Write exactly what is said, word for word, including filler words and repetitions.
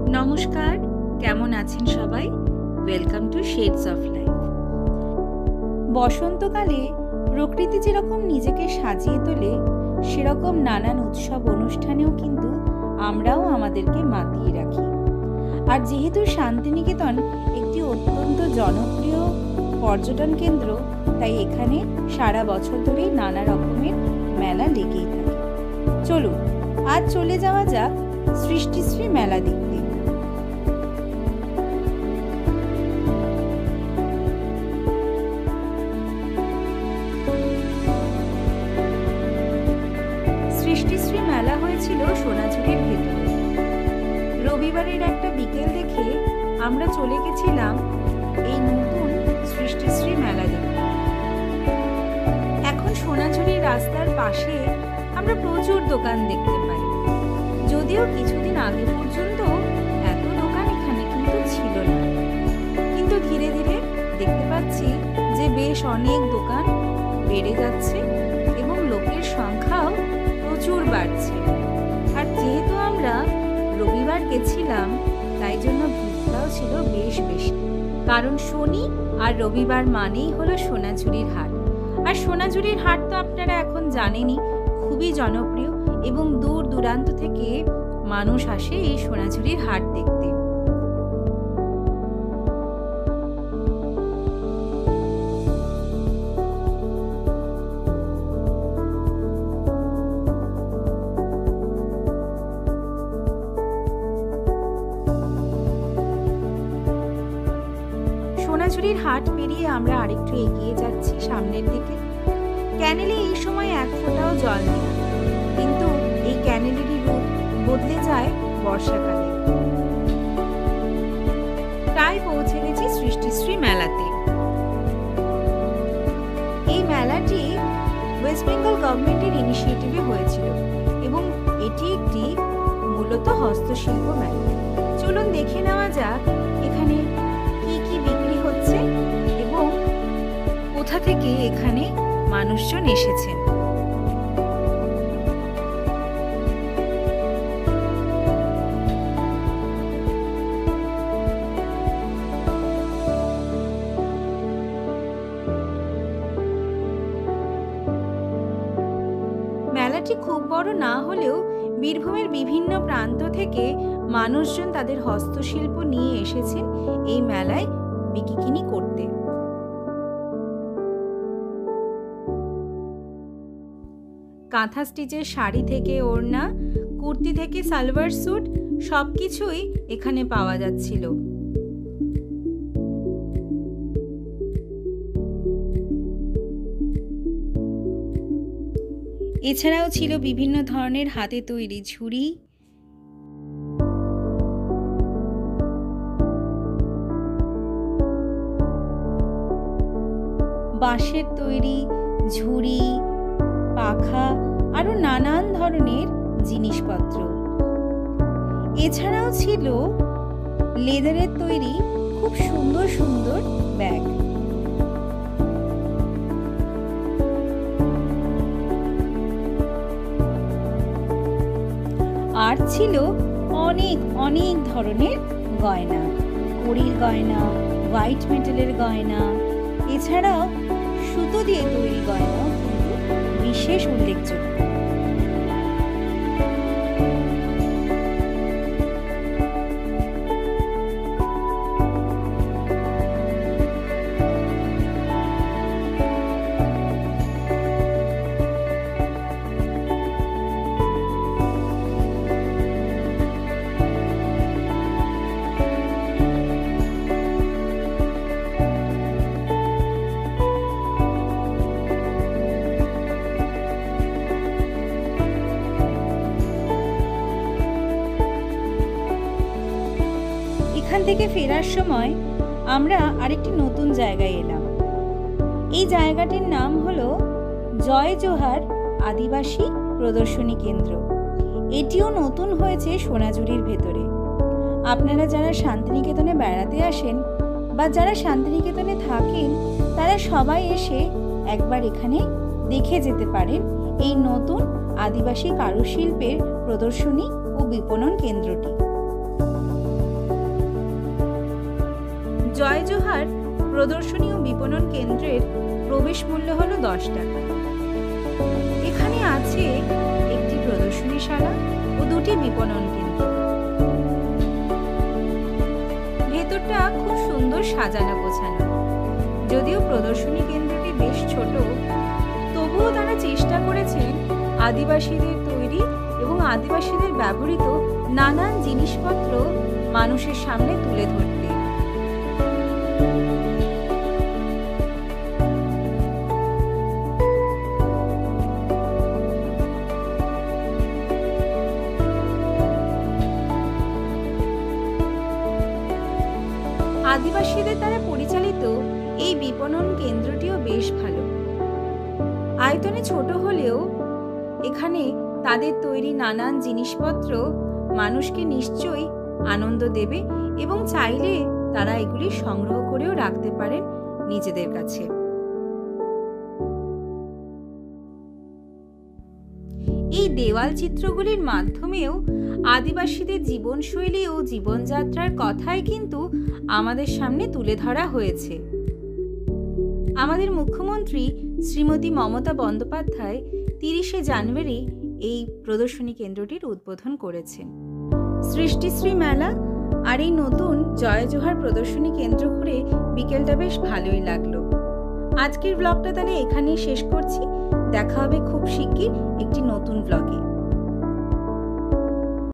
নমস্কার, কেমন আছেন সবাই? Welcome to shades of life. বসন্তকালে প্রকৃতি যেরকম নিজেকে সাজিয়ে তোলে, সেরকম নানান উৎসব অনুষ্ঠানেও কিন্তু আমরাও আমাদেরকে মাতিয়ে রাখি। আর যেহেতু শান্তিনিকেতন একটি অত্যন্ত জনপ্রিয় পর্যটন কেন্দ্র, তাই এখানে সারা বছর ধরেই নানা রকমের মেলা লেগেই থাকে। চলুন আজ চলে যাওয়া যাক সৃষ্টিশ্রী মেলা দেখতে। সৃষ্টিশ্রী মেলা হয়েছিল সোনাঝুরির ভেতরে। রবিবারের একটা বিকেল দেখে আমরা চলে গেছিলাম এই নতুন সৃষ্টিশ্রী মেলা দেখতে। এখন সোনাঝুরির রাস্তার পাশে আমরা প্রচুর দোকান দেখতে পাই, যদিও কিছুদিন আগে পর্যন্ত এত দোকান এখানে কিন্তু ছিল না, কিন্তু ধীরে ধীরে দেখতে পাচ্ছি যে বেশ অনেক দোকান বেড়ে যাচ্ছে এবং লোকের সংখ্যাও প্রচুর বাড়ছে। আর যেহেতু আমরা রবিবার গেছিলাম, তাই জন্য ভিড়টাও ছিল বেশ বেশি, কারণ শনি আর রবিবার মানেই হলো সোনাঝুরির হাট। আর সোনাঝুরির হাট তো আপনারা এখন জানেনই, খুবই জনপ্রিয় এবং দূর দূরান্ত থেকে মানুষ আসে এই সোনাঝুরির হাট দেখতে। সোনাঝুরির হাট পেরিয়ে আমরা আরেকটু এগিয়ে যাচ্ছি সামনের দিকে। ক্যানেলে এই সময় এক ফোঁটাও জল নেই, কিন্তু এই ক্যানেলেরই রূপ বদলে যায় বর্ষাকালে। প্রায় পৌঁছে গেছি সৃষ্টিশ্রী মেলাতে। এই মেলাটি ওয়েস্ট বেঙ্গল গভর্নমেন্টের ইনিশিয়েটিভে হয়েছিল এবং এটি একটি মূলত হস্তশিল্প মেলা। চলুন দেখে নেওয়া যাক এখানে কি কি বিক্রি হচ্ছে এবং কোথা থেকে এখানে মানুষজন এসেছেন। মেলাটি খুব বড় না হলেও বীরভূমের বিভিন্ন প্রান্ত থেকে মানুষজন তাদের হস্তশিল্প নিয়ে এসেছেন এই মেলায় বিকিকিনি করতে। কাঁথা স্টিচের শাড়ি থেকে ওড়না, কুর্তি থেকে সালোয়ার স্যুট, সবকিছুই এখানে পাওয়া যাচ্ছিল। এছাড়াও ছিল বিভিন্ন ধরনের হাতে তৈরি ঝুড়ি, বাঁশের তৈরি ঝুড়ি, পাখা, আরো নানান ধরনের জিনিসপত্র। এছাড়াও ছিল লেদারের তৈরি খুব সুন্দর সুন্দর ব্যাগ। আর ছিল অনেক অনেক ধরনের গয়না, কড়ির গয়না, হোয়াইট মেটালের গয়না, এছাড়াও সুতো দিয়ে তৈরি গয়না কিন্তু বিশেষ উল্লেখযোগ্য। এখান থেকে ফেরার সময় আমরা আরেকটি নতুন জায়গায় এলাম। এই জায়গাটির নাম হলো জয় জোহার আদিবাসী প্রদর্শনী কেন্দ্র। এটিও নতুন হয়েছে সোনাঝুরির ভেতরে। আপনারা যারা শান্তিনিকেতনে বেড়াতে আসেন বা যারা শান্তিনিকেতনে থাকেন, তারা সবাই এসে একবার এখানে দেখে যেতে পারেন এই নতুন আদিবাসী কারুশিল্পের প্রদর্শনী ও বিপণন কেন্দ্রটি। জয়জোহার প্রদর্শনী ও বিপণন কেন্দ্রের প্রবেশ মূল্য হলো দশ টাকা। এখানে আছে একটি প্রদর্শনীশালা ও দুটি বিপণন কেন্দ্র। ভেতরটা খুব সুন্দর সাজানো গোছানো। যদিও প্রদর্শনী কেন্দ্রটি বেশ ছোট, তবুও তারা চেষ্টা করেছেন আদিবাসীদের তৈরি এবং আদিবাসীদের ব্যবহৃত নানান জিনিসপত্র মানুষের সামনে তুলে ধরতে। আদিবাসীদের দ্বারা পরিচালিত এই বিপণন কেন্দ্রটিও বেশ ভালো। আয়তনে ছোট হলেও এখানে তাদের তৈরি নানান জিনিসপত্র মানুষকে নিশ্চয়ই আনন্দ দেবে এবং চাইলে তারা এগুলি সংগ্রহ করেও রাখতে পারেন নিজেদের কাছে। এই দেওয়াল চিত্রগুলির মাধ্যমেও আদিবাসীদের জীবনশৈলী ও জীবনযাত্রার কথাই কিন্তু আমাদের সামনে তুলে ধরা হয়েছে। আমাদের মুখ্যমন্ত্রী শ্রীমতী মমতা বন্দ্যোপাধ্যায় তিরিশে জানুয়ারি এই প্রদর্শনী কেন্দ্রটির উদ্বোধন করেছেন। সৃষ্টিশ্রী মেলা আর এই নতুন জয়জোহার প্রদর্শনী কেন্দ্র ঘুরে বিকেলটা বেশ ভালোই লাগলো। আজকের ব্লগটা তাহলে এখানেই শেষ করছি। দেখা হবে খুব শিগগির একটি নতুন ব্লগে।